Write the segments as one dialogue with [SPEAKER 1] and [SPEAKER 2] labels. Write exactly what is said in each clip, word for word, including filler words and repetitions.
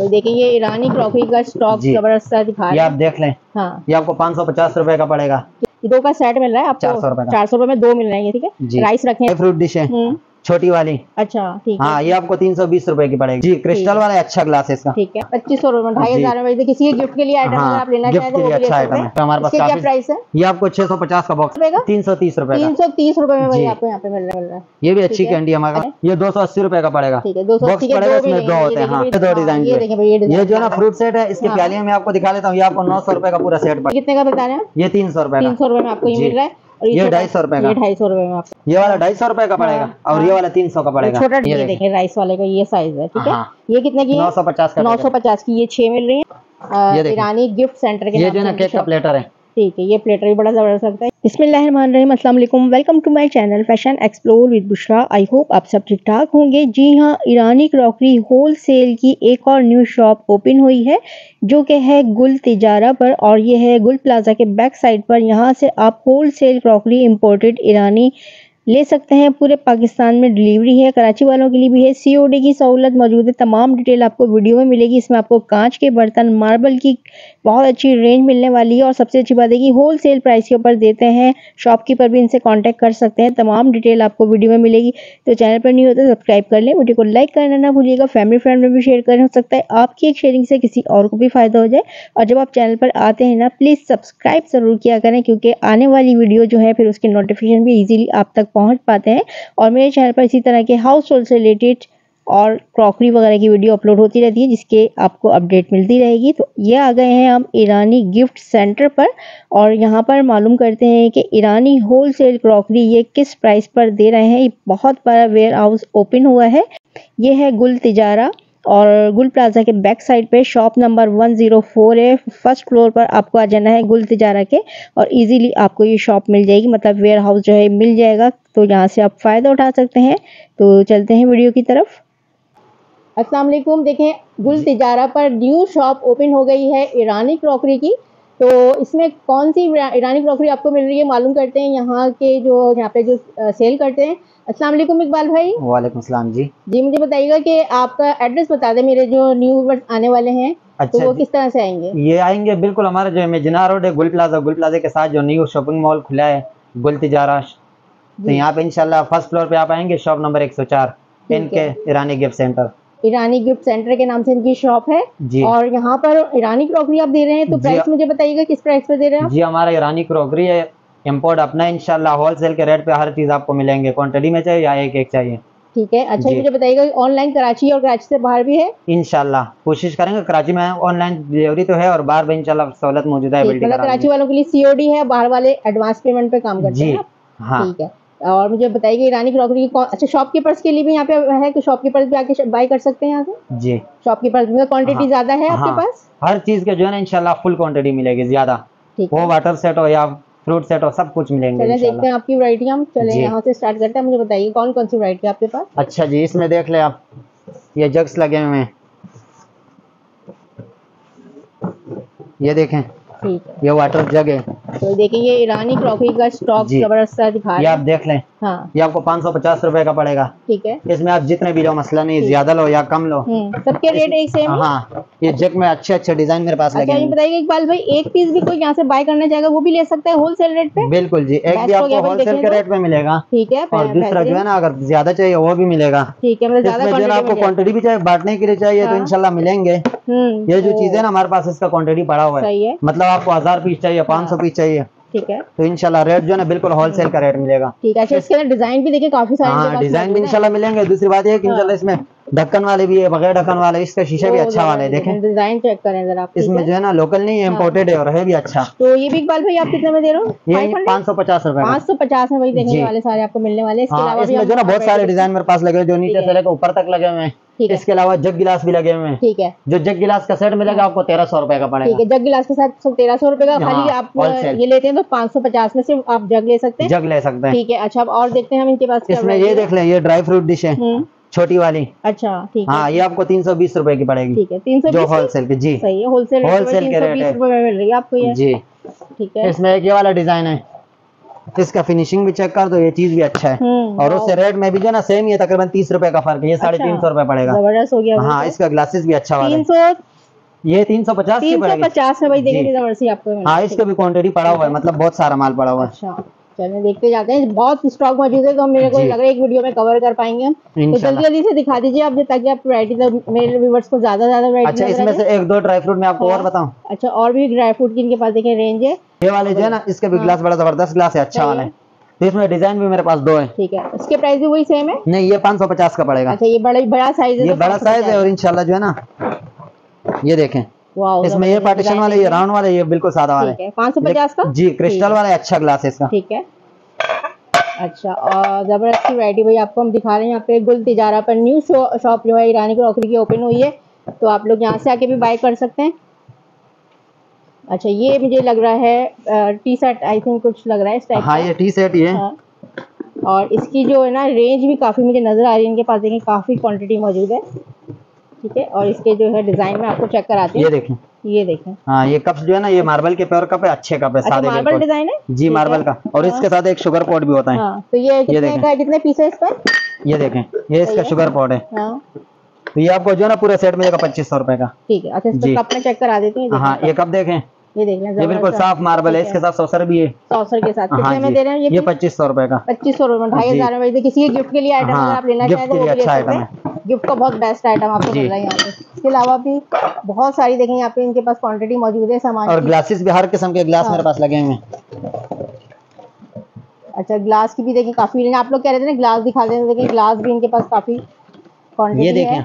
[SPEAKER 1] तो देखिए ये ईरानी क्रॉकरी का स्टॉक जबरदस्त सा दिखा रहा है।
[SPEAKER 2] ये आप देख लें।
[SPEAKER 1] हाँ,
[SPEAKER 2] ये आपको पाँच सौ पचास रुपए का पड़ेगा।
[SPEAKER 1] दो का सेट मिल रहा है आपको
[SPEAKER 2] चार सौ रुपए का।
[SPEAKER 1] चार सौ रुपए में दो मिल रहे हैं। ठीक है, राइस रखे
[SPEAKER 2] फ्रूट डिश है छोटी वाली।
[SPEAKER 1] अच्छा ठीक है।
[SPEAKER 2] हाँ, ये आपको तीन सौ बीस रुपए की पड़ेगी जी। क्रिस्टल वाला अच्छा ग्लास है इसका। ठीक
[SPEAKER 1] है, पच्चीस सौ रुपए ढाई हजार में किसी के गिफ्ट के लिए आइटम अगर आप लेना चाहें तो वो भी ले सकते हैं।
[SPEAKER 2] हमारे पास
[SPEAKER 1] क्या प्राइस है?
[SPEAKER 2] ये आपको छह सौ पचास का बॉक्स तीन सौ तीस रुपए
[SPEAKER 1] तीन सौ तीस रुपए में भाई आपको यहाँ पे मिल रहा है।
[SPEAKER 2] ये भी अच्छी कैंडी हमारे पास। ये दो सौ अस्सी रुपए का पड़ेगा।
[SPEAKER 1] ठीक है, दो सौ अस्सी के दो
[SPEAKER 2] इसमें दो होते हैं। दो डिजाइन। ये जो ना फ्रूट सेट है, इसके प्यालियां मैं आपको दिखा देता हूँ। ये आपको नौ सौ रुपए का पूरा सेट पड़ेगा।
[SPEAKER 1] कितने का बता रहे हैं?
[SPEAKER 2] ये तीन सौ रुपए
[SPEAKER 1] तीन सौ रुपए में आपको ये मिल रहा है।
[SPEAKER 2] ये ढाई सौ रुपए का।
[SPEAKER 1] ये ढाई सौ रुपए में आपको
[SPEAKER 2] ये वाला ढाई सौ रुपए का पड़ेगा और ये वाला तीन सौ का पड़ेगा।
[SPEAKER 1] छोटा ये देखें राइस वाले का ये साइज है। ठीक है, ये कितने की?
[SPEAKER 2] नौ सौ पचास का।
[SPEAKER 1] नौ सौ पचास की ये छह मिल रही है ईरानी गिफ्ट सेंटर के।
[SPEAKER 2] ये जो ना केक का प्लेटर है।
[SPEAKER 1] ठीक है, ये प्लेटर भी बड़ा जबरदस्त लगता है। बिस्मिल्लाहिर्रहमानिर्रहीम, अस्सलाम वालेकुम, welcome to my channel fashion explore with Bushra. I hope आप सब ठीक ठाक होंगे। जी हाँ, ईरानी क्रॉकरी होल सेल की एक और न्यू शॉप ओपन हुई है जो कि है गुल तिजारा पर, और ये है गुल प्लाजा के बैक साइड पर। यहाँ से आप होल सेल क्रॉकरी इम्पोर्टेड ईरानी ले सकते हैं। पूरे पाकिस्तान में डिलीवरी है, कराची वालों के लिए भी है। सीओडी की सहूलत मौजूद है। तमाम डिटेल आपको वीडियो में मिलेगी। इसमें आपको कांच के बर्तन, मार्बल की बहुत अच्छी रेंज मिलने वाली है और सबसे अच्छी बात है कि होल सेल प्राइस के ऊपर देते हैं। शॉपकीपर भी इनसे कांटेक्ट कर सकते हैं। तमाम डिटेल आपको वीडियो में मिलेगी। तो चैनल पर नहीं होता सब्सक्राइब कर लें, वीडियो को लाइक करना ना भूलिएगा। फैमिली फ्रेंड में भी शेयर करें, हो सकता है आपकी एक शेयरिंग से किसी और को भी फायदा हो जाए। और जब आप चैनल पर आते हैं ना, प्लीज़ सब्सक्राइब ज़रूर किया करें, क्योंकि आने वाली वीडियो जो है फिर उसके नोटिफिकेशन भी ईजिली आप तक पहुँच पाते हैं। और मेरे चैनल पर इसी तरह के हाउस होल्ड से रिलेटेड और क्रॉकरी वगैरह की वीडियो अपलोड होती रहती है, जिसके आपको अपडेट मिलती रहेगी। तो ये आ गए हैं हम ईरानी गिफ्ट सेंटर पर, और यहाँ पर मालूम करते हैं कि ईरानी होलसेल क्रॉकरी ये किस प्राइस पर दे रहे हैं। ये बहुत बड़ा वेयर हाउस ओपन हुआ है। ये है गुल तिजारा और गुल प्लाजा के बैक साइड पे shop number one zero four है। फर्स्ट फ्लोर पर आपको आ जाना है गुल तिजारा के, और इजीली आपको ये शॉप मिल जाएगी, मतलब वेयर हाउस जो है मिल जाएगा। तो यहाँ से आप फ़ायदा उठा सकते हैं। तो चलते हैं वीडियो की तरफ। अस्सलाम वालेकुम, देखें गुल तिजारा पर न्यू शॉप ओपन हो गई है ईरानी क्रॉकरी की। तो इसमें कौन सी ईरानी क्रॉकरी आपको मिल रही है मालूम करते हैं यहाँ के जो यहाँ पे जो सेल करते हैं। अस्सलाम वालेकुम इकबाल भाई।
[SPEAKER 2] वालेकुम सलाम जी।
[SPEAKER 1] जी मुझे बताइएगा कि आपका एड्रेस बता दें, मेरे जो न्यू व्यूअर्स आने वाले हैं। अच्छा, तो वो किस तरह से आएंगे? ये
[SPEAKER 2] आएंगे बिल्कुल हमारा जो मेजना रोड है, गुल प्लाजा, गुल प्लाजा के साथ जो न्यू शॉपिंग मॉल खुला है गुल तिजारा, तो यहाँ पे इंशाल्लाह फर्स्ट फ्लोर पे आप आएंगे, शॉप नंबर एक सौ चार, इनके Irani gift centre.
[SPEAKER 1] Irani gift centre के नाम से इनकी शॉप है जी। और यहाँ पर ईरानी क्रॉकरी आप दे रहे हैं, तो प्राइस मुझे बताइएगा किस प्राइस पे दे रहे हैं आप? जी
[SPEAKER 2] हमारा ईरानी क्रॉकरी है, इम्पोर्ट अपना इंशाल्लाह होलसेल के रेट पे हर चीज आपको मिलेंगे। क्वांटिटी में चाहिए या एक एक चाहिए?
[SPEAKER 1] ठीक है। अच्छा मुझे बताइएगा ऑनलाइन कराची और कराची से बाहर भी है?
[SPEAKER 2] इंशाल्लाह कोशिश करेंगे। कराची में ऑनलाइन डिलीवरी तो है और बाहर भी इंशाल्लाह सहूलत मौजूद है।
[SPEAKER 1] मतलब कराची वालों के लिए सीओडी है, बाहर वाले एडवांस पेमेंट पे काम करते हैं। हाँ ठीक है। और मुझे बताइए ईरानी क्रॉकरी की अच्छा शॉपकीपर्स के लिए भी यहाँ पे है कि शॉपकीपर्स भी आके बाय कर सकते हैं यहाँ से? जी शॉपकीपर्स में क्वांटिटी ज्यादा है आपके पास?
[SPEAKER 2] हर चीज के जो है ना इंशाल्लाह फुल क्वांटिटी मिलेगी ज्यादा। वो वाटर सेट हो या फ्रूट सेट हो, सब कुछ मिलेंगे।
[SPEAKER 1] चले देखते हैं आपकी वैरायटी। हम चले यहाँ से स्टार्ट करते हैं। मुझे बताइए कौन कौन सी वैरायटी आपके पास?
[SPEAKER 2] अच्छा जी, इसमें देख ले आप, ये जग्स लगे हुए हैं, ये देखें। ठीक है, ये वाटर जग है।
[SPEAKER 1] तो देखिए ये ईरानी क्रॉकरी का स्टॉक जबरदस्त सा दिखा रहा है।
[SPEAKER 2] ये आप देख लें। हाँ, ये आपको पाँच सौ पचास रुपए का पड़ेगा। ठीक है, इसमें आप जितने भी लो मसला नहीं, ज्यादा लो या कम लो,
[SPEAKER 1] सबके रेट एक सेम।
[SPEAKER 2] हाँ, ये जग में अच्छे अच्छे डिजाइन मेरे पास लगे हैं।
[SPEAKER 1] बताइए इकबाल भाई, एक पीस भी कोई यहाँ से बाय करना चाहेगा वो भी ले सकता है होलसेल रेट पे?
[SPEAKER 2] बिल्कुल जी, एक भी आपको होलसेल के रेट पे मिलेगा। ठीक है, और दूसरा जो है ना अगर ज्यादा चाहिए वो भी मिलेगा। ठीक है, मतलब आपको क्वांटिटी भी चाहिए, बांटने के लिए चाहिए तो इंशाल्लाह मिलेंगे। ये जो चीजें ना हमारे पास इसका क्वांटिटी पड़ा हुआ है, मतलब आपको हजार पीस चाहिए, पाँच सौ पीस चाहिए, ठीक है, तो इंशाल्लाह रेट जो है ना बिल्कुल होलसेल का रेट मिलेगा। ठीक है। इसके अंदर डिजाइन भी देखिए काफी सारे। हाँ, डिजाइन भी इंशाल्लाह मिलेंगे। दूसरी बात है कि इंशाल्लाह इसमें ढक्कन वाले भी है, बगैर ढक्कन वाले, इसका शीशा भी अच्छा वाला है। देखें डिजाइन चेक करें जरा, इसमें जो है ना लोकल नहीं है, इम्पोर्टेड है और है भी अच्छा। तो ये भी इकबाल भाई आप कितने में दे रहे हो? ये पाँच सौ पचास रुपए पाँच सौ पचास में वही देखने वाले सारे आपको मिलने वाले। इसके अलावा भी जो ना बहुत सारे डिजाइन मेरे पास लगे, जो नीचे से लेकर ऊपर तक लगे हुए हैं। इसके अलावा जग गिलास भी लगे हुए हैं। ठीक है, जो जग गिलास का सेट मिलेगा आपको तेरह सौ रुपए का पड़ेगा। ठीक है, जग गिलास के साथ तेरह सौ रुपए का। खाली आप ये लेते हैं तो पाँच सौ पचास में से आप जग ले सकते हैं। जग ले सकते हैं। ठीक है। अच्छा, अब और देखते हैं हम इनके पास। इसमें ये देख लें, ये ड्राई फ्रूट डिश है छोटी वाली। अच्छा ठीक है। हाँ, ये आपको तीन सौ बीस रुपए की पड़ेगी। ठीक है, तीन सौ जो होलसेल की। जी सही है, होलसेल होलसेल के रेट है आपको ये जी। ठीक है, इसमें एक ये वाला डिजाइन है, इसका फिनिशिंग भी चेक कर दो, ये चीज भी अच्छा है। और उससे रेट में भी जो ना सेम ही है, तकरीबन तीस रुपए का फर्क है। ये साढ़े तीन सौ रुपए पड़ेगा।
[SPEAKER 1] जबरदस्त हो गया।
[SPEAKER 2] हाँ, इसका ग्लासेस भी अच्छा वाला
[SPEAKER 1] तीन सौ
[SPEAKER 2] ये तीन सौ पचास की पड़ेगी।
[SPEAKER 1] पचास में भाई देखेंगे जबरदस्ती आपको।
[SPEAKER 2] हाँ, इसका भी क्वांटिटी पड़ा हुआ है, मतलब बहुत सारा माल पड़ा हुआ है।
[SPEAKER 1] अच्छा, चलिए देखते जाते हैं। बहुत स्टॉक मौजूद है, तो मेरे को लग रहा है एक वीडियो में कवर कर पाएंगे हम। तो जल्दी जल्दी से दिखा दीजिए आप, ताकि आप वैरायटी मेरे व्यूअर्स को ज्यादा ज्यादा वैरायटी।
[SPEAKER 2] अच्छा, इसमें से एक दो ड्राई फ्रूट मैं आपको और बताऊं।
[SPEAKER 1] अच्छा, और भी ड्राई फ्रूट की इनके पास देखें रेंज है।
[SPEAKER 2] ये वाले जो है ना, इसके भी ग्लास बड़ा जबरदस्त ग्लास है, अच्छा वाला है। तो इसमें डिजाइन भी मेरे पास दो है।
[SPEAKER 1] ठीक है, इसके प्राइस भी वही सेम है?
[SPEAKER 2] नहीं, ये पाँच सौ पचास का पड़ेगा।
[SPEAKER 1] अच्छा, ये बड़ा बड़ा साइज है।
[SPEAKER 2] ये बड़ा साइज है, और इंशाल्लाह जो है ना, ये देखें इसमें ये पार्टीशन वाले, ये राउंड वाले, ये बिल्कुल सादा वाला है।
[SPEAKER 1] पाँच सौ पचास का
[SPEAKER 2] जी, क्रिस्टल वाला है, अच्छा ग्लास है इसका।
[SPEAKER 1] ठीक है, अच्छा। और जबरदस्त वैरायटी भाई आपको हम दिखा रहे हैं। यहाँ पे गुल तिजारा पर न्यू शॉप जो है ईरानी क्रॉकरी की ओपन हुई है, तो आप लोग यहाँ से आके भी बाय कर सकते हैं। अच्छा, ये मुझे लग रहा है टी शर्ट, आई थिंक कुछ लग रहा है इस टाइप।
[SPEAKER 2] हाँ, ये टी शर्ट ही है।
[SPEAKER 1] हाँ। और इसकी जो है ना रेंज भी काफ़ी मुझे नज़र आ रही है इनके पास, देखें काफ़ी क्वांटिटी मौजूद है। ठीक है, और इसके जो है डिज़ाइन में आपको चेक कराते हैं।
[SPEAKER 2] ये देखें, ये देखें। हाँ, ये कप्स जो है ना, ये मार्बल के प्योर कप है, अच्छे कप है।
[SPEAKER 1] अच्छा,
[SPEAKER 2] सादे
[SPEAKER 1] मार्बल डिजाइन है
[SPEAKER 2] जी, मार्बल का। और इसके साथ एक शुगर पॉट भी होता है।
[SPEAKER 1] हाँ, तो ये कितने का है, कितने पीस है इसका?
[SPEAKER 2] ये देखें, ये इसका शुगर पॉट है।
[SPEAKER 1] हाँ,
[SPEAKER 2] तो ये आपको जो है ना पूरा सेट मिलेगा पच्चीस सौ रुपए का।
[SPEAKER 1] ठीक है। अच्छा, इसको कप में चेक करा देते हैं।
[SPEAKER 2] हाँ, ये कप देखें,
[SPEAKER 1] ये देख लें,
[SPEAKER 2] ये बिल्कुल साफ मार्बल है। इसके साथ सौसर भी है,
[SPEAKER 1] सौसर के साथ। कितने में दे रहे हैं ये?
[SPEAKER 2] ये पच्चीस सौ रुपए का।
[SPEAKER 1] पच्चीस सौ रुपए, ढाई हजार में। किसी गिफ्ट के लिए आइटम अगर आप लेना चाहें तो वो भी ले सकते हैं। गिफ्ट का बहुत बेस्ट आइटम आपको मिल रहा है यहाँ पे। इसके अलावा भी बहुत सारी देखें यहाँ पे इनके पास क्वांटिटी मौजूद है सामान।
[SPEAKER 2] और ग्लासेस भी हर किस्म के ग्लास मेरे पास लगे हुए हैं।
[SPEAKER 1] अच्छा, ग्लास की भी देखें काफी, आप लोग कह रहे थे ना ग्लास दिखा दें, देखें ग्लास भी इनके पास काफी क्वांटिटी है।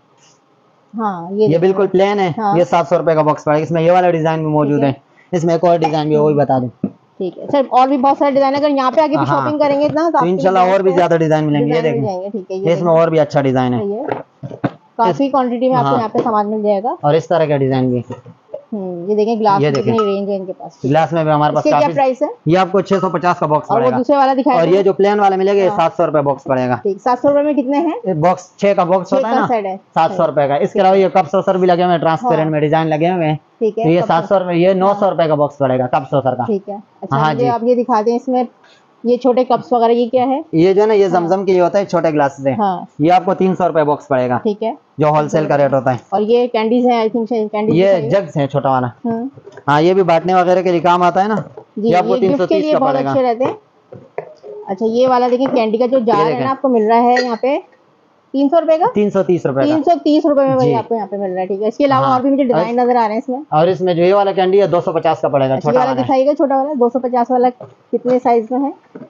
[SPEAKER 1] हाँ, ये
[SPEAKER 2] ये बिल्कुल प्लेन है। हाँ। ये सात सौ रुपए का बॉक्स पड़ेगा। इसमें ये वाला डिजाइन भी मौजूद है, इसमें एक और डिजाइन भी है, वो भी बता दूं।
[SPEAKER 1] ठीक है सर, और भी बहुत सारे डिजाइन, अगर यहाँ पे आके भी शॉपिंग करेंगे ना तो
[SPEAKER 2] इंशाल्लाह और भी ज्यादा डिजाइन मिलेंगे। ये देखें,
[SPEAKER 1] ठीक है,
[SPEAKER 2] इसमें और भी अच्छा डिजाइन है,
[SPEAKER 1] काफी क्वांटिटी में आपको यहाँ पे सामान मिल जाएगा।
[SPEAKER 2] और इस तरह का डिजाइन भी।
[SPEAKER 1] हम्म, ये देखें ग्लास कितनी रेंज है इनके पास।
[SPEAKER 2] ग्लास में भी हमारे पास
[SPEAKER 1] क्या प्राइस है?
[SPEAKER 2] ये आपको छह सौ पचास का बॉक्स पड़ेगा।
[SPEAKER 1] और वो दूसरे वाला दिखाया,
[SPEAKER 2] और ये जो प्लेन वाला मिलेगा ये सात सौ रुपए बॉक्स पड़ेगा।
[SPEAKER 1] ठीक, सात सौ रुपए में कितने हैं?
[SPEAKER 2] बॉक्स छह का बॉक्स होता है ना, सात सौ रुपए का। इसके अलावा ये कप सौसर भी लगे हुए हैं, ट्रांसपेरेंट में डिजाइन लगे हुए हैं।
[SPEAKER 1] ठीक है,
[SPEAKER 2] तो ये सात सौ रुपए, ये नौ सौ रुपए का बॉक्स पड़ेगा कप सौसर का।
[SPEAKER 1] ठीक है। अच्छा, मुझे आप ये दिखा दें, इसमें ये छोटे कप्स वगैरह ये क्या है?
[SPEAKER 2] ये जो ना, ये जमजम के ये होता है, छोटे ग्लासेस है।
[SPEAKER 1] हाँ।
[SPEAKER 2] ये आपको तीन सौ रुपए बॉक्स पड़ेगा।
[SPEAKER 1] ठीक है,
[SPEAKER 2] जो होलसेल का रेट होता है।
[SPEAKER 1] और ये कैंडीज है, आई थिंक कैंडीज।
[SPEAKER 2] ये जग्स है छोटा वाला। हाँ, ये भी बांटने वगैरह के लिए काम आता है ना। ये आपको तीन सौ तीस का पड़ेगा।
[SPEAKER 1] अच्छे रहते हैं। अच्छा, ये वाला देखिए कैंडी का जो जार है ना, आपको मिल रहा है यहाँ पे तीन सौ रुपए का।
[SPEAKER 2] तीन सौ तीस रुपए
[SPEAKER 1] तीन सौ तीस रुपए में भाई आपको यहाँ पे मिल रहा है। ठीक है, इसके अलावा और भी मुझे डिजाइन नजर आ रहे हैं इसमें।
[SPEAKER 2] और इसमें जो ये वाला कैंडी है दो सौ पचास का पड़ेगा। छोटा वाला
[SPEAKER 1] दिखाइएगा, छोटा वाला दो सौ पचास वाला कितने साइज में है?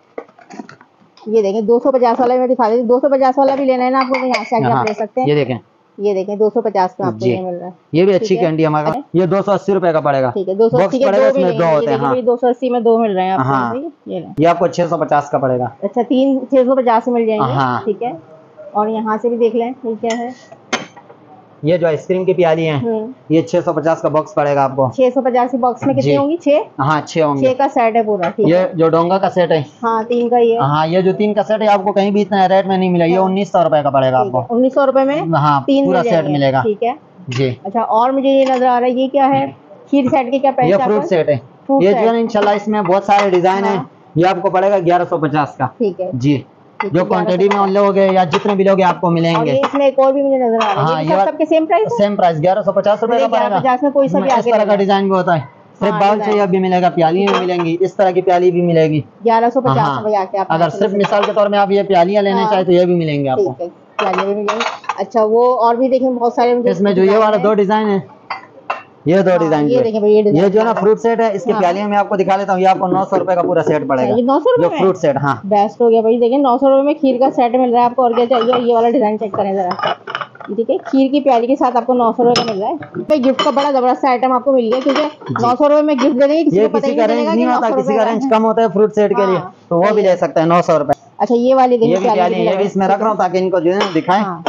[SPEAKER 1] ये देखें, दो सौ पचास वाला मैं दिखा देती। दो सौ पचास वाला भी लेना है ना आपको, तो यहाँ से आके आप ले सकते हैं।
[SPEAKER 2] ये देखें,
[SPEAKER 1] ये देखें दो सौ पचास में आपको ये मिल रहा है।
[SPEAKER 2] ये भी अच्छी कैंडी हमारे पास। ये दो सौ अस्सी रुपए का पड़ेगा।
[SPEAKER 1] ठीक है, दो सौ अस्सी के दो इसमें दो होते हैं। दो सौ अस्सी में दो मिल रहे हैं आपको।
[SPEAKER 2] ये आपको छह सौ पचास का पड़ेगा।
[SPEAKER 1] अच्छा, तीन छह सौ पचास में मिल जाएंगे। ठीक है, और यहाँ से भी देख लें ये क्या है।
[SPEAKER 2] ये जो आइसक्रीम की प्याली है, ये छह सौ पचास का बॉक्स पड़ेगा आपको।
[SPEAKER 1] छह सौ पचास के बॉक्स में कितनी होंगी? छह।
[SPEAKER 2] हाँ, छह होंगे।
[SPEAKER 1] छह का सेट है पूरा। ठीक
[SPEAKER 2] ये जो डोंगा का सेट है,
[SPEAKER 1] हाँ, तीन का ये।
[SPEAKER 2] हाँ, ये जो तीन का सेट है आपको कहीं भी इतना रेट में नहीं मिला। ये उन्नीस सौ रुपए का पड़ेगा आपको।
[SPEAKER 1] उन्नीस सौ रुपए में
[SPEAKER 2] हाँ,
[SPEAKER 1] तीन
[SPEAKER 2] पूरा सेट मिलेगा।
[SPEAKER 1] ठीक है
[SPEAKER 2] जी।
[SPEAKER 1] अच्छा, और मुझे ये नजर आ रहा है, ये क्या है? खीर सेट के क्या प्राइस है?
[SPEAKER 2] ये फ्रूट सेट है। ये जो है इंशाल्लाह इसमें बहुत सारे डिजाइन है। ये आपको पड़ेगा ग्यारह सौ पचास का।
[SPEAKER 1] ठीक है
[SPEAKER 2] जी, जो क्वांटिटी में लोगे या जितने भी लोगे आपको मिलेंगे।
[SPEAKER 1] और इसमें एक और भी मुझे नजर आ रहा है। हाँ, ये सबके सेम प्राइस है?
[SPEAKER 2] सेम प्राइस ग्यारह सौ पचास रुपए का पड़ेगा।
[SPEAKER 1] पचास में कोई सा भी
[SPEAKER 2] इस तरह का डिजाइन भी होता है। सिर्फ बाउल चाहिए भी मिलेगा, प्याली भी मिलेंगी, इस तरह की प्याली भी मिलेगी।
[SPEAKER 1] ग्यारह सौ पचास में आके आप
[SPEAKER 2] अगर सिर्फ मिसाल के तौर में आप ये प्यालियां लेना चाहे तो ये भी मिलेंगे आपको।
[SPEAKER 1] प्यालियां भी मिलेंगी। अच्छा, वो और भी देखें बहुत सारे।
[SPEAKER 2] इसमें जो ये वाला दो डिजाइन है, ये दो डिजाइन
[SPEAKER 1] ये देखें भाई, ये
[SPEAKER 2] ये जो ना फ्रूट सेट है, इसके प्यालियों में आपको दिखा लेता हूँ। ये आपको नौ सौ रुपए का पूरा सेट पड़ेगा।
[SPEAKER 1] नौ सौ रुपए
[SPEAKER 2] फ्रूट सेट। हाँ,
[SPEAKER 1] बेस्ट हो गया भाई। देखें, नौ सौ रुपए में खीर का सेट मिल रहा है आपको। और क्या चाहिए? ये वाला डिजाइन चेक करें जरा। ठीक है, खीर की प्याली के साथ आपको नौ सौ रुपए का मिल रहा है। गिफ्ट का बड़ा जबरदस्त आइटम आपको मिल गया, क्योंकि नौ सौ रुपए में गिफ्ट देने की
[SPEAKER 2] किसी का रेंज नहीं होता, किसी का रेंज कम होता है फ्रूट सेट के लिए, तो वो भी ले सकते हैं नौ सौ रुपए।
[SPEAKER 1] अच्छा, ये वाली
[SPEAKER 2] ये भी इसमें रख रहा हूँ ताकि इनको जो है दिखाएं।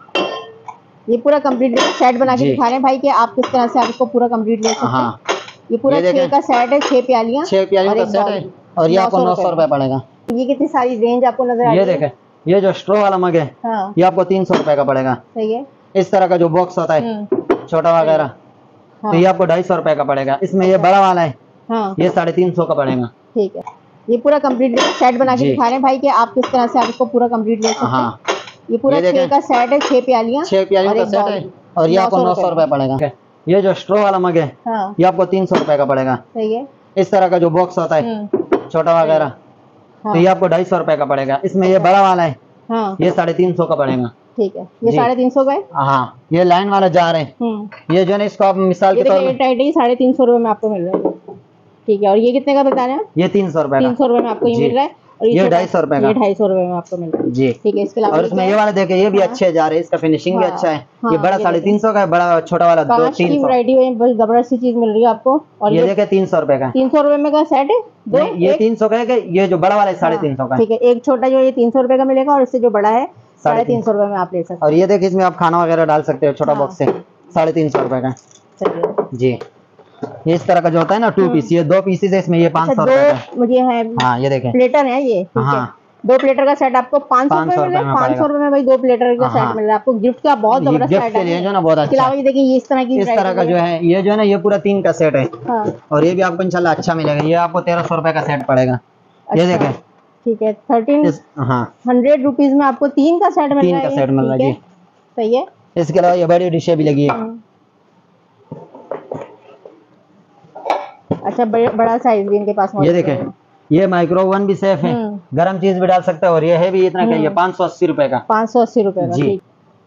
[SPEAKER 1] ये पूरा कंप्लीट सेट बना के दिखा रहे हैं भाई कि आप किस तरह से आप इसको पूरा कंप्लीट ले सकते हैं। हाँ। ये पूरा छह का सेट है, छह प्यालियां,
[SPEAKER 2] छह प्यालियों का सेट है, और ये आपको नौ सौ रुपए पड़ेगा।
[SPEAKER 1] ये कितनी सारी रेंज आपको नजर आ रही है?
[SPEAKER 2] ये देखें, ये जो स्ट्रॉ वाला मग है, हाँ, ये आपको तीन सौ रुपए का पड़ेगा।
[SPEAKER 1] सही है।
[SPEAKER 2] इस तरह का जो बॉक्स होता है छोटा वगैरह, तो ये आपको ढाई सौ रुपए का पड़ेगा। इसमें ये बड़ा वाला है, ये साढ़े तीन सौ का पड़ेगा।
[SPEAKER 1] ठीक है। ये पूरा कंप्लीट सेट बना के दिखा रहे हैं भाई कि आप किस तरह से आप इसको पूरा कंप्लीट ले सकते हैं। हाँ। ये पूरा छह का सेट है, छह प्यालियां,
[SPEAKER 2] छह प्यालियों का सेट है और ये आपको नौ सौ रुपए पड़ेगा। ये जो स्ट्रॉ वाला मग है हाँ। ये आपको तीन सौ रुपए का पड़ेगा। सही है। इस तरह का जो बॉक्स होता है छोटा वगैरह हाँ। तो ये आपको ढाई सौ रुपए का पड़ेगा। इसमें ये बड़ा वाला है हाँ। ये साढ़े तीन सौ का पड़ेगा। ठीक है, ये साढ़े तीन सौ का है हाँ। ये लाइन वाला जार है ये जो है इसको आप मिसाल के तौर पर साढ़े तीन सौ रुपए में आपको मिल रहा है। ठीक है, और ये कितने का बता रहे हैं? ये तीन सौ रुपए तीन सौ रुपए में आपको ये मिल रहा है और ये ढाई सौ रुपए का ये ढाई सौ रुपए में आपको मिल रहा है जी। ठीक है, इसके अलावा और इसमें ये वाला देखिए ये भी अच्छे जा रहे हैं, इसका फिनिशिंग भी अच्छा है। ये बड़ा साढ़े तीन सौ का है, बड़ा छोटा वाला दो तीन सौ वैरायटी में जबरदस्त चीज मिल रही है आपको। और ये देखिए तीन सौ रुपए का तीन सौ रुपए में का सेट है दो, ये तीन सौ का है, ये जो बड़ा वाला है साढ़े तीन सौ का। ठीक है, एक छोटा जो ये तीन सौ रुपए का मिलेगा और इससे जो बड़ा है साढ़े तीन सौ रुपए में आप ले सकते हैं। और ये देखिए इसमें आप खाना वगैरह डाल सकते हो, छोटा बॉक्स है साढ़े तीन सौ रुपए का जी। ये इस तरह का जो होता है ना टू पीस, ये दो पीसेस है इसमें, ये पाँच सौ रुपए का मुझे है हाँ। ये देखें प्लेटर है ये हाँ। दो प्लेटर का सेट आपको पाँच सौ रुपए में पाँच सौ रुपए में भाई दो प्लेटर का सेट मिल रहा है आपको गिफ्ट का। बहुत जबरदस्त सेट है जो ना बहुत अच्छा। ये देखिए ये इस तरह की इस तरह का जो है ये जो है ना ये पूरा तीन का सेट है और ये भी आपको इंशाल्लाह अच्छा मिलेगा। ये आपको तेरह सौ रुपए का सेट पड़ेगा। ये देखें ठीक है थर्टीन हाँ हंड्रेड रुपीज में आपको तीन का सेट मिल रहा है। तीन का सेट मिल रहा है जी सही है। इसके अलावा ये बड़ी डिशें भी लगी है। अच्छा बड़ा साइज भी इनके पास ये देखें ये माइक्रो ओवन भी सेफ है, गरम चीज भी डाल सकते हैं और ये है भी इतना का पाँच सौ अस्सी रुपए का पाँच सौ अस्सी रुपए का जी।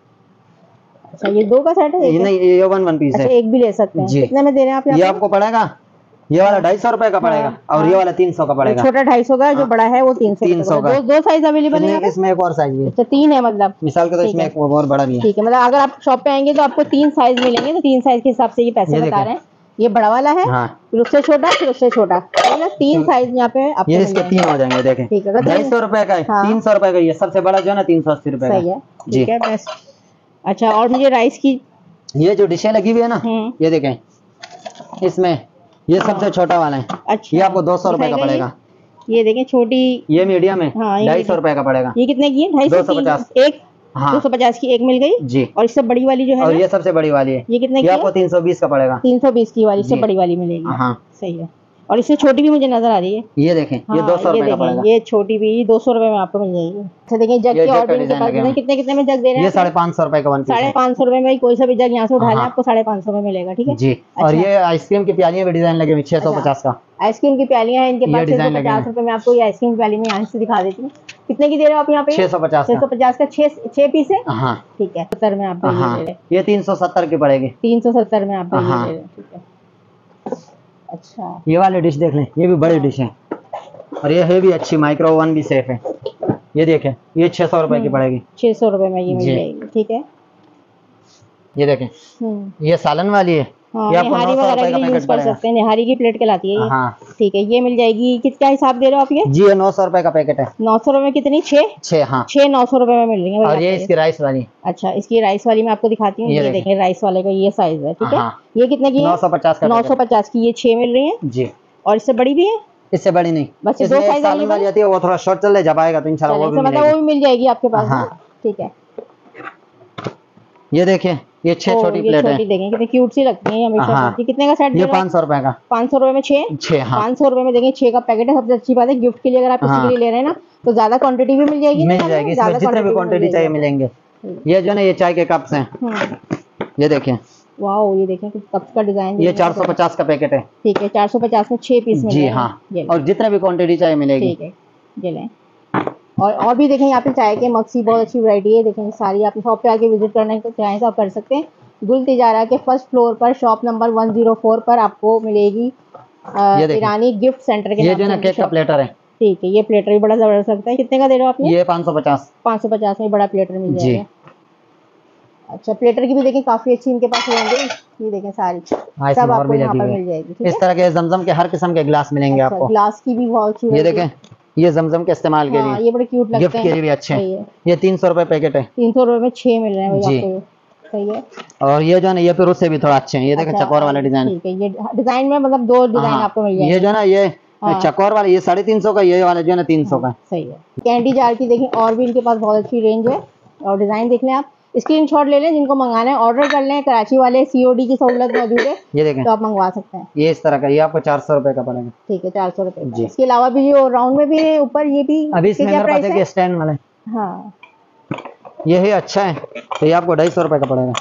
[SPEAKER 2] अच्छा ये दो का सेट है ये नहीं ये वन वन पीस है एक भी ले सकते हैं। कितने में दे रहे हैं आप? ये आपको पड़ेगा ये वाला ढाई सौ रुपए का पड़ेगा और ये वाला तीन सौ का पड़ेगा। छोटा ढाई सौ का जो बड़ा है वो तीन सौ तीन सौ का। दो साइज अवेलेबल है इसमें, एक और साइज भी है तीन है मतलब मिसाल के तो इसमें एक और बड़ा भी है। ठीक है, मतलब अगर आप शॉप पे आएंगे तो आपको तीन साइज मिलेंगे, तो तीन साइज के हिसाब से ये पैसे बता रहे हैं। ये बड़ा वाला है हाँ। फिर उससे छोटा फिर उससे छोटा ना तीन साइज यहाँ पे आपको ये इसके तीन हो जाएंगे। देखें ठीक है ढाई सौ रुपए का है हाँ। तीन सौ रुपए का ये सबसे बड़ा जो है ना तीन सौ अस्सी रुपए का है ठीक है बेस्ट। अच्छा और मुझे राइस की ये जो डिशें लगी हुई है ना ये देखें इसमें ये सबसे छोटा वाला है। अच्छा ये आपको दो सौ रुपए का पड़ेगा। ये देखें छोटी ये मीडियम है ढाई सौ रुपए का पड़ेगा। ये कितने की है? ढाई सौ पचास एक हाँ। दो सौ पचास की एक मिल गई जी। और इससे बड़ी वाली जो है और ये सबसे बड़ी वाली है ये कितने की? आपको तीन सौ बीस का पड़ेगा। तीन सौ बीस की वाली इससे बड़ी वाली मिलेगी हाँ सही है। और इससे छोटी भी मुझे नजर आ रही है ये देखें हाँ, ये दो सौ रुपए का पड़ेगा। ये छोटी भी दो सौ रुपए में आपको मिल जाएगी। अच्छा देखिए जग के और भी कितने कितने में जग दे रहे हैं? ये साढ़े पाँच सौ रुपए का वन साढ़े पाँच सौ रुपए में कोई सा भी जग यहाँ से उठा लें आपको साढ़े पाँच सौ में मिलेगा ठीक है जी। और ये आइसक्रीम की प्यालियां भी डिजाइन लगे हुए छह सौ पचास का आइसक्रीम की प्यालियां हैं इनके पास छह सौ पचास रुपए में आपको ये आइसक्रीम प्याली में यहाँ से दिखा देती हूँ। कितने की दे रहे हो आप यहाँ पे? छह सौ पचास छह सौ पचास का छह छह पीस है हाँ ठीक है सत्तर में आप ये तीन सौ सत्तर की पड़ेगी तीन सौ सत्तर में आप ठीक है। अच्छा ये वाले डिश देख लें ये भी बड़ी डिश है और ये है भी अच्छी माइक्रो ओवन भी सेफ है। ये देखें ये छह सौ रुपए की पड़ेगी छह सौ रुपए में ये मिल जाएगी ठीक है। ये देखें ये सालन वाली है हाँ, ये आपको नौ सौ रुपए का पैकेट कर सकते हैं। निहारी की प्लेट कहलाती है ये हाँ ठीक है। ये मिल जाएगी कितना हिसाब दे रहे हो आप? ये जी ये नौ सौ रुपए का पैकेट है। नौ सौ रुपए में कितनी? छह छह हाँ छह नौ सौ रुपए में मिल रही है। और ये इसकी राइस वाली अच्छा इसकी राइस वाली मैं आपको दिखाती हूँ। ये देखें राइस वाले का ये साइज है ठीक है। ये कितने की? नौ सौ पचास का नौ सौ पचास की ये छह मिल रही है जी। और इससे बड़ी भी है? इससे बड़ी नहीं बस दो साइज वाली आती है वो थोड़ा शॉर्ट चल रहा है जब आएगा तो इंशाल्लाह वो भी मतलब वो भी मिल जाएगी आपके पास ठीक है। ये देखिए ये छह छोटी प्लेट है देखें कितनी क्यूट सी लगती है हमेशा हाँ। कितने का सेट? ये पाँच सौ रुपए का पाँच सौ रुपए में छह छह हाँ। पाँच सौ रुपए में देखें छह का पैकेट है। सबसे अच्छी बात है गिफ्ट के लिए अगर आप किसी के लिए ले रहे हैं ना तो ज्यादा क्वांटिटी भी मिल जाएगी मिल जाएगी इसमें जितने भी क्वांटिटी चाहिए मिलेंगे। ये जो ना ये चाय के कप्स हैं ये देखें वाओ ये देखें कप्स का डिजाइन ये चार सौ पचास का पैकेट है ठीक है। चार सौ पचास में छह पीस जी हाँ और जितने भी क्वांटिटी चाहिए मिलेगी ठीक है ये लें। और और भी देखें यहाँ पे चाय के मक्सी बहुत अच्छी वैरायटी है देखें सारी आप शॉप पे आके विजिट करना चाहें तो आप कर सकते हैं। गुल तिजारा के फर्स्ट फ्लोर पर shop number one zero four पर आपको मिलेगी ईरानी गिफ्ट सेंटर के ये जो ना केक का प्लेटर है ठीक है। ये प्लेटर भी बड़ा जबरदस्त लगता है। कितने का दे रहे हो आप? ये पाँच सौ पचास पाँच सौ पचास में बड़ा प्लेटर मिल जाएगा। अच्छा प्लेटर की भी देखें काफी अच्छी इनके पास होंगे ये देखें सारी सब आपको यहाँ पर मिल जाएगी। इस तरह के जमजम के हर किस्म के गिलास मिलेंगे आपको। ग्लास की भी बहुत अच्छी ये देखें ये जमजम के इस्तेमाल के लिए ये बड़े क्यूट लगते हैं गिफ्ट के लिए भी अच्छे हैं। ये तीन सौ रुपए पैकेट है तीन सौ रुपए में छह मिल रहे हैं आपको सही है। और ये जो है ना ये फिर उससे भी थोड़ा अच्छे हैं। ये देखें चकोर वाला डिजाइन ठीक है। ये डिजाइन में मतलब दो डिजाइन आपको मिल जाएंगे। ये जो ना ये चकोर वाला ये साढ़े तीन सौ का ये वाला जो है ना तीन सौ का सही है। कैंडी जार की देखें और भी इनके पास बहुत अच्छी रेंज है और डिजाइन देख लें आप।
[SPEAKER 1] स्क्रीनशॉट ले लें, जिनको मंगाना है ऑर्डर कर लें। कराची वाले सीओडी की सहूलत मौजूद है,
[SPEAKER 2] ये देखें
[SPEAKER 1] तो आप मंगवा सकते हैं।
[SPEAKER 2] ये इस तरह का, ये आपको चार सौ रुपए का पड़ेगा।
[SPEAKER 1] ठीक है, चार सौ रुपए जी। इसके अलावा भी ये राउंड में भी है ऊपर, ये भी
[SPEAKER 2] अभी इसमें मेरे पास है स्टैंड वाले।
[SPEAKER 1] हाँ,
[SPEAKER 2] ये है अच्छा है, तो ये आपको ढाई सौ रुपए का पड़ेगा।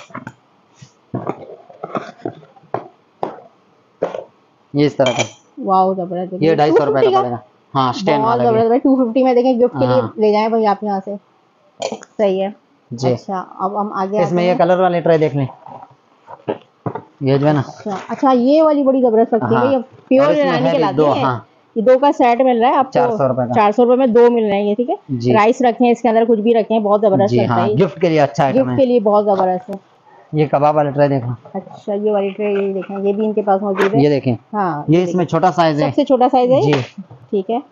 [SPEAKER 2] ये इस तरह का,
[SPEAKER 1] वाह जबरदस्त,
[SPEAKER 2] ये ढाई सौ रुपए का पड़ेगा। हाँ स्टैंड वाला
[SPEAKER 1] जबरदस्त भाई, टू फिफ्टी में देखें, गिफ्ट के लिए
[SPEAKER 2] हाँ।
[SPEAKER 1] ले जाएं भाई आप यहाँ से। सही है
[SPEAKER 2] जी।
[SPEAKER 1] अच्छा, अब हम आगे
[SPEAKER 2] इसमें ये कलर वाले ट्रे देख लें, ये जो है ना।
[SPEAKER 1] अच्छा अच्छा, ये वाली बड़ी जबरदस्त लगती है, प्योर ईरानी के लाते हैं।
[SPEAKER 2] हाँ।
[SPEAKER 1] ये दो का सेट मिल रहा है आपको
[SPEAKER 2] चार सौ रुपए का,
[SPEAKER 1] चार सौ रुपए में दो मिल रहे हैं ये। ठीक है, राइस रखे हैं इसके अंदर, कुछ भी रखे हैं, बहुत जबरदस्त लगता है।
[SPEAKER 2] गिफ्ट के लिए अच्छा है,
[SPEAKER 1] गिफ्ट के लिए बहुत जबरदस्त है।
[SPEAKER 2] ये कबाब वाला ट्रे देखो।
[SPEAKER 1] अच्छा, ये वाली ट्रे ये देखें, ये भी इनके पास मौजूद है।
[SPEAKER 2] ये देखें,
[SPEAKER 1] हाँ,
[SPEAKER 2] ये इसमें छोटा साइज है,
[SPEAKER 1] सबसे छोटा साइज है जी। ठीक है,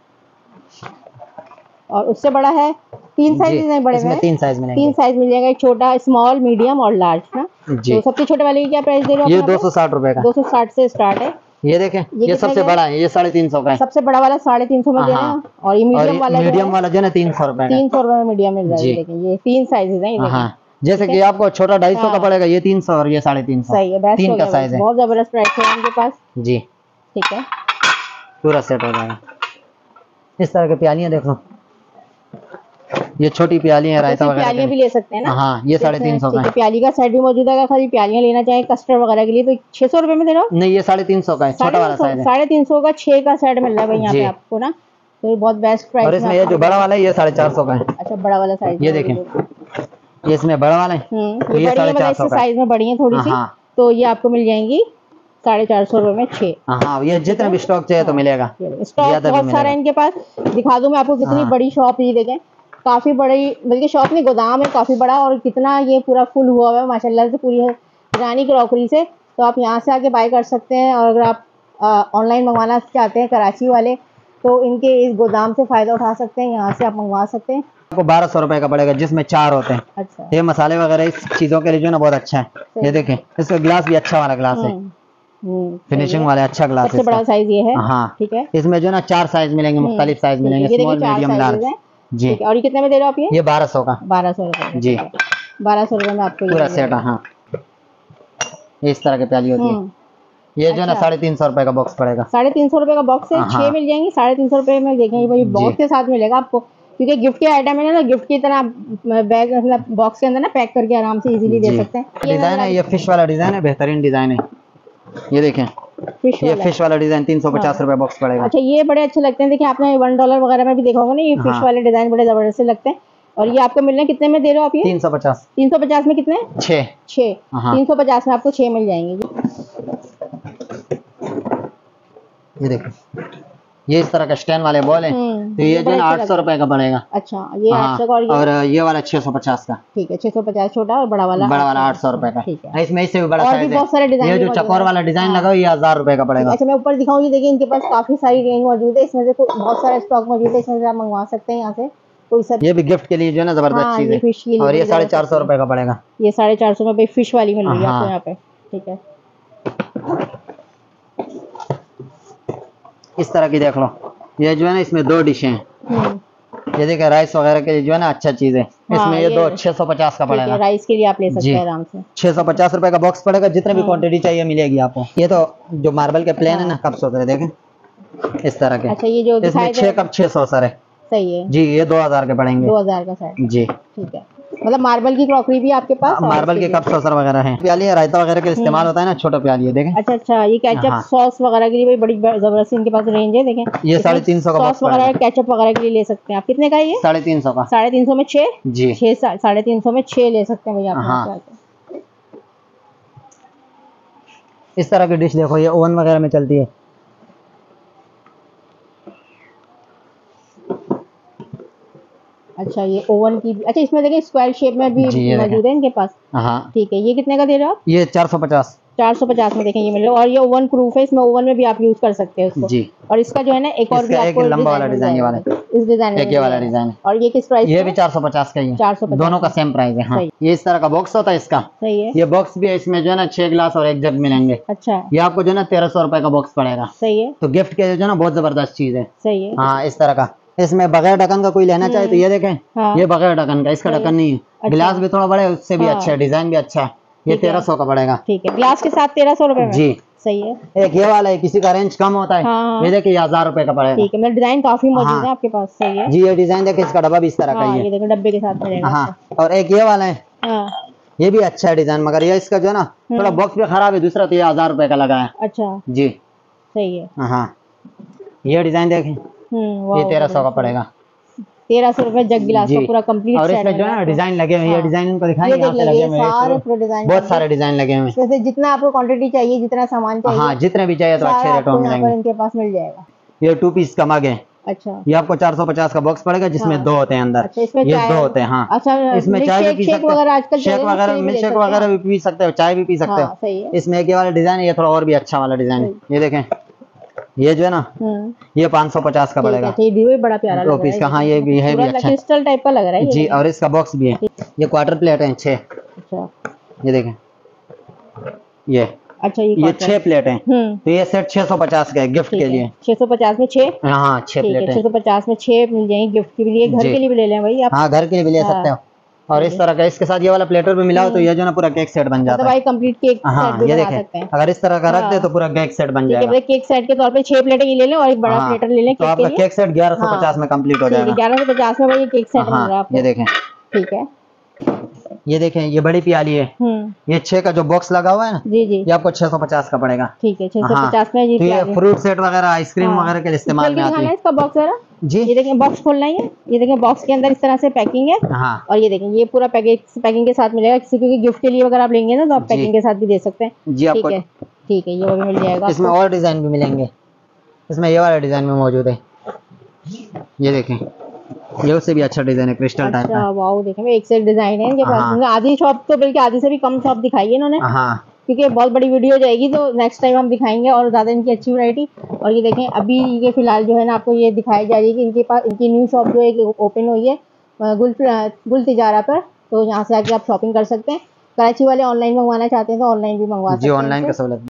[SPEAKER 1] और उससे बड़ा है, तीन साइज हैं बड़े में,
[SPEAKER 2] तीन साइज मिलेंगे।
[SPEAKER 1] तीन साइज मिल जाएगा, एक छोटा, स्मॉल, मीडियम और लार्ज ना जी। तो सबसे छोटे वाले की क्या प्राइस दे रहे हो?
[SPEAKER 2] ये दो सौ साठ रुपए का,
[SPEAKER 1] दो सौ साठ से स्टार्ट है।
[SPEAKER 2] ये देखें, ये, ये सबसे बड़ा है, ये साढ़े तीन सौ का है।
[SPEAKER 1] सबसे बड़ा वाला साढ़े तीन सौ में दे रहे हैं, और ये मीडियम वाला
[SPEAKER 2] मीडियम वाला जो है ना तीन सौ रुपए,
[SPEAKER 1] तीन सौ रुपए में मीडियम मिल रहा है। देखिए ये तीन साइजेस हैं, ये देखें।
[SPEAKER 2] जैसे कि आपको छोटा ढाई सौ का पड़ेगा, ये तीन सौ और ये साढ़े तीन सौ।
[SPEAKER 1] सही है, बेस्ट
[SPEAKER 2] तीन का साइज है,
[SPEAKER 1] बहुत जबरदस्त प्राइस है इनके पास
[SPEAKER 2] जी।
[SPEAKER 1] ठीक है,
[SPEAKER 2] पूरा सेट हो जाएगा। इस तरह की प्यालियां देख लो, ये छोटी प्याली है, रायता वगैरह
[SPEAKER 1] प्यालियां भी ले सकते हैं ना।
[SPEAKER 2] हाँ, ये साढ़े तीन सौ का है।
[SPEAKER 1] प्याली का सेट भी मौजूद है, खाली प्यालियां लेना चाहे कस्टर्ड वगैरह के लिए तो छह सौ रुपए में दे रहा हूँ।
[SPEAKER 2] नहीं, ये साढ़े तीन सौ का है, छोटा वाला साइज है।
[SPEAKER 1] साढ़े तीन सौ का छह का सेट मिल रहा है भाई यहाँ पे आपको ना, तो ये बहुत बेस्ट प्राइस।
[SPEAKER 2] और इसमें ये जो बड़ा वाला है, ये साढ़े चार सौ का है।
[SPEAKER 1] अच्छा, बड़ा वाला साइज,
[SPEAKER 2] ये देखें, ये इसमें बड़ा वाला है,
[SPEAKER 1] तो ये साढ़े चार सौ साइज में बड़ी है थोड़ी सी, तो ये आपको मिल जाएंगी साढ़े चार सौ रुपए में छह।
[SPEAKER 2] हाँ, ये जितना भी स्टॉक चाहिए तो मिलेगा,
[SPEAKER 1] स्टॉक बहुत सारा है इनके पास। दिखा दूं मैं आपको कितनी बड़ी शॉप, ये देखें, काफी बड़ी, बल्कि शॉप नहीं गोदाम है, काफी बड़ा, और कितना ये पूरा फुल हुआ हुआ है माशाल्लाह से, पूरी ईरानी क्रॉकरी से। तो आप यहाँ से आके बाय कर सकते हैं, और अगर आप ऑनलाइन मंगवाना चाहते हैं कराची वाले, तो इनके इस गोदाम से फायदा उठा सकते हैं, यहाँ से आप मंगवा सकते हैं।
[SPEAKER 2] आपको बारह सौ रुपए का पड़ेगा, जिसमें चार होते हैं।
[SPEAKER 1] अच्छा,
[SPEAKER 2] ये मसाले वगैरह इस चीजों के लिए जो ना बहुत अच्छा है। ये देखें, इसका ग्लास भी अच्छा वाला ग्लास है, फिनिशिंग वाला अच्छा ग्लास है।
[SPEAKER 1] सबसे बड़ा साइज ये है।
[SPEAKER 2] हाँ
[SPEAKER 1] ठीक है,
[SPEAKER 2] इसमें जो ना चार साइज मिलेंगे, मुख्तलिफ साइज मिलेंगे, स्मॉल, मीडियम, लार्ज जी।
[SPEAKER 1] और ये कितने में दे रहे हो आप? ये
[SPEAKER 2] ये बारह सौ का,
[SPEAKER 1] बारह सौ रुपए जी, बारह सौ रुपए में आपको
[SPEAKER 2] पूरा सेट। हाँ, इस तरह की प्याली होती है। ये जो ना साढ़े तीन सौ रुपए का बॉक्स पड़ेगा, साढ़े
[SPEAKER 1] तीन सौ रुपए का बॉक्स है, छह मिल जाएंगे साढ़े तीन सौ रुपए में। देखेंगे भाई, बॉक्स के साथ मिलेगा आपको, क्योंकि गिफ्ट के आइटम है ना, गिफ्ट की तरह बैग मतलब बॉक्स के अंदर ना पैक करके आराम से इजीली दे सकते हैं।
[SPEAKER 2] डिजाइन है, ये फिश वाला डिजाइन है, बेहतरीन डिजाइन है। ये देखें, फिश ये फिश वाला डिजाइन तीन सौ पचास रुपए बॉक्स पड़ेगा।
[SPEAKER 1] अच्छा, ये बड़े अच्छे लगते हैं। देखिए, आपने वन डॉलर वगैरह में भी देखा होगा ना, ये फिश वाले डिजाइन बड़े जबरदस्त लगते हैं। और ये आपको मिल रहे हैं कितने में दे रहे हो आप? ये
[SPEAKER 2] तीन सौ पचास।
[SPEAKER 1] तीन सौ पचास में कितने?
[SPEAKER 2] छह
[SPEAKER 1] छह तीन सौ पचास में आपको छह मिल जाएंगे।
[SPEAKER 2] ये देखो, ये इस तरह का स्टैंड वाले बॉल है, तो ये जो है आठ सौ रुपए का पड़ेगा।
[SPEAKER 1] अच्छा, ये आठ सौ का,
[SPEAKER 2] और ये वाला छह सौ पचास का।
[SPEAKER 1] ठीक है, छह सौ पचास छोटा, और बड़ा वाला
[SPEAKER 2] बड़ा वाला आठ सौ रुपए का।
[SPEAKER 1] ठीक है,
[SPEAKER 2] इसमें इससे भी बड़ा साइज
[SPEAKER 1] बहुत सारे डिजाइन।
[SPEAKER 2] ये जो चकोर वाला डिजाइन लगा ये हजार रुपए का पड़ेगा।
[SPEAKER 1] अच्छा, मैं ऊपर दिखाऊं, ये देखिए, इनके पास काफी सारी रेंज मौजूद है, इसमें से बहुत सारा स्टॉक मौजूद है, इसमें से आप मंगवा सकते हैं यहाँ से कोई सा।
[SPEAKER 2] ये भी गिफ्ट के लिए जो है ना जबरदस्त चीज है, और ये साढ़े चार सौ रुपए का पड़ेगा।
[SPEAKER 1] ये साढ़े चार सौ में फिश वाली मिल रही है आपको यहाँ पे। ठीक है,
[SPEAKER 2] इस तरह की देख लो, ये जो है ना इसमें दो डिशें हैं। ये देखिए, राइस वगैरह के लिए जो है ना अच्छा चीज है। इसमें हाँ, ये, ये दो छह सौ पचास का पड़ेगा।
[SPEAKER 1] राइस के लिए आप ले सकते हैं आराम से।
[SPEAKER 2] छह सौ पचास रुपए का बॉक्स पड़ेगा, जितने भी क्वांटिटी चाहिए मिलेगी आपको। ये तो जो मार्बल के प्लेन है ना, कप्स होते हैं, देखें इस तरह के।
[SPEAKER 1] अच्छा, ये जो
[SPEAKER 2] इसमें छह कप छह सौ सर है।
[SPEAKER 1] सही है
[SPEAKER 2] जी, ये दो हजार के पड़ेंगे।
[SPEAKER 1] दो हजार का सेट
[SPEAKER 2] जी।
[SPEAKER 1] ठीक है, मतलब मार्बल की क्रॉकरी भी आपके पास?
[SPEAKER 2] मार्बल के कप सॉसर वगैरह हैं। प्याली है, रायता वगैरह के इस्तेमाल होता है ना, छोटा प्याली है, देखें।
[SPEAKER 1] अच्छा अच्छा, ये केचप सॉस वगैरह के लिए बड़ी जबरदस्त इनके पास रेंज है। देखें,
[SPEAKER 2] ये साढ़े तीन सौ का
[SPEAKER 1] सॉस वगैरह केचप वगैरह के लिए ले सकते हैं आप। कितने का है ये?
[SPEAKER 2] साढ़े तीन सौ का।
[SPEAKER 1] साढ़े तीन सौ में छह
[SPEAKER 2] जी,
[SPEAKER 1] छह साढ़े तीन सौ में छह ले सकते हैं भैया आप।
[SPEAKER 2] इस तरह की डिश देखो, ये ओवन वगैरह में चलती है।
[SPEAKER 1] अच्छा, ये ओवन की। अच्छा, इसमें देखिए स्क्वायर शेप में भी मौजूद है इनके पास। हाँ, ठीक है, ये कितने का दे रहे हो आप?
[SPEAKER 2] ये चार सौ पचास।
[SPEAKER 1] चार सौ पचास में देखें ये मिल रहा है, और ये ओवन प्रूफ है, इसमें ओवन में भी आप यूज कर सकते हैं उसको। जी। और इसका जो है ना एक और भी आपको
[SPEAKER 2] लंबा वाला डिजाइन, ये वाला
[SPEAKER 1] इस डिजाइन
[SPEAKER 2] ये वाला डिजाइन।
[SPEAKER 1] और ये किस प्राइस?
[SPEAKER 2] ये भी चार सौ पचास का ही है।
[SPEAKER 1] चार सौ पचास,
[SPEAKER 2] दोनों का सेम प्राइस है। हाँ, ये इस तरह का बॉक्स होता है इसका।
[SPEAKER 1] सही है,
[SPEAKER 2] ये बॉक्स भी है, इसमें जो है ना छह गिलास और एक जग मिलेंगे।
[SPEAKER 1] अच्छा,
[SPEAKER 2] ये आपको जो है ना तेरह सौ रुपए का बॉक्स पड़ेगा।
[SPEAKER 1] सही है,
[SPEAKER 2] तो गिफ्ट के जो है ना बहुत जबरदस्त चीज है।
[SPEAKER 1] सही है।
[SPEAKER 2] हाँ, इस तरह का इसमें बगैर ढक्कन का कोई लेना चाहे तो ये देखें, हाँ। ये बगैर ढक्कन का, इसका ढक्कन नहीं है। अच्छा। गिलास भी थोड़ा बड़ा है, उससे भी हाँ। अच्छा है, डिजाइन भी अच्छा है। ये तेरह सौ का पड़ेगा। ठीक है, ग्लास के साथ तेरह सौ रुपए में। जी सही है। एक ये वाला है, किसी का रेंज कम होता है, हाँ। ये देखिए हजार रुपए का पड़ेगा। ठीक है, मतलब डिजाइन काफी मौजूद है आपके पास। सही है जी, ये डिजाइन देखिए, इसका डब्बा भी इस तरह का ही है। ये देखो डब्बे के साथ मिलेगा। हाँ, और एक ये वाला है, ये भी अच्छा है डिजाइन, मगर ये इसका जो है ना थोड़ा बॉक्स भी खराब है, दूसरा तो ये हजार रुपए का लगा है। अच्छा जी सही है। हाँ, ये डिजाइन देखें, ये तेरह सौ का पड़ेगा। तेरह सौ रुपए जग गिलास का पूरा कंप्लीट। और इसमें जो है डिजाइन लगे हुए हैं, ये डिजाइन इनको दिखाएंगे, यहाँ पे लगे हुए हैं बहुत सारे डिजाइन लगे हुए हैं। वैसे जितना आपको क्वांटिटी चाहिए, जितना सामान चाहिए, हाँ जितने भी चाहिए तो अच्छे रेटों में मिलेंगे, इनके पास मिल जाएगा। ये टू पीस का मग है। अच्छा, ये आपको चार सौ पचास का बॉक्स पड़ेगा, जिसमें हाँ। दो होते हैं अंदर। अच्छा, इसमें ये दो होते हैं। हाँ, अच्छा, इसमें चाय भी पी सकते हैं, शेक वगैरह मिल्क शेक वगैरह भी पी सकते हो, चाय भी पी सकते हो। इसमें एक ये वाला डिजाइन है, ये थोड़ा और भी अच्छा वाला डिजाइन है। ये देखें, ये जो है ना ये पाँच सौ पचास का पड़ेगा। ये भी बड़ा प्यारा लग रहा है, दो पीस का। हाँ, ये भी है, भी अच्छा क्रिस्टल टाइप का लग रहा है जी। और इसका बॉक्स भी है, ये क्वार्टर प्लेट है छह। अच्छा, ये देखें, ये अच्छा ये, ये छह प्लेट है, तो ये सेट छह सौ पचास का है गिफ्ट के लिए। छह सौ पचास में छह, हाँ छह प्लेट है। छह सौ पचास में छह मिल जाएंगे गिफ्ट के लिए, घर के लिए भी ले लें भाई आप। हाँ, घर के लिए भी ले सकते हो। और इस तरह का इसके साथ ये वाला प्लेटर भी मिला हो तो ये जो ना पूरा केक सेट बन जाता है। भाई कंप्लीट केक सेट भी बना सकते हैं, अगर इस तरह का रख दे तो पूरा केक सेट बन जाएगा। केक सेट के तौर पे छह प्लेटें ले लें और एक बड़ा प्लेटर ले लें, तो आपका केक सेट ग्यारह सौ पचास में कंप्लीट हो जाएगा। ग्यारह सौ पचास में भाई केक सेट बन रहा है। ये देखें, ठीक है, ये देखें, ये बड़ी प्याली है, ये छह का जो बॉक्स लगा हुआ है ना जी जी, ये आपको छह सौ पचास का पड़ेगा। ठीक है, छह सौ पचास में जी। तो ये फ्रूट सेट वगैरह आइसक्रीम वगैरह के लिए इस्तेमाल में आती है। इसका बॉक्स है जी, ये देखें बॉक्स खोलना ही है। ये देखें बॉक्स के अंदर इस तरह से पैकिंग है। हाँ। और ये देखें, ये पूरा पैकेज पैकिंग के साथ मिलेगा। किसी को गिफ्ट के लिए अगर आप लेंगे ना तो आप पैकिंग के साथ भी दे सकते हैं जी। ठीक है, ठीक है, ये भी मिल जाएगा। इसमें और डिजाइन भी मिलेंगे, इसमें ये वाला डिजाइन में मौजूद है। ये देखें, ये उससे भी अच्छा डिजाइन है, क्रिस्टल टाइप का। वाओ, देखें एक से एक डिजाइन है इनके पास। आधी शॉप तो बल्कि आधी से भी कम शॉप दिखाई है इन्होंने, क्योंकि बहुत बड़ी वीडियो हो जाएगी तो नेक्स्ट टाइम हम दिखाएंगे और ज्यादा इनकी अच्छी वैरायटी। और ये देखें, अभी ये फिलहाल जो है ना आपको ये दिखाई जा रही है कि इनके पास इनकी न्यू शॉप जो है ओपन हुई है गुल गुल तिजारा पर, तो यहाँ से आके आप शॉपिंग कर सकते हैं। कराची वाले ऑनलाइन मंगवाना चाहते हैं तो ऑनलाइन भी मंगवा सकते हैं। ऑनलाइन का सहूलत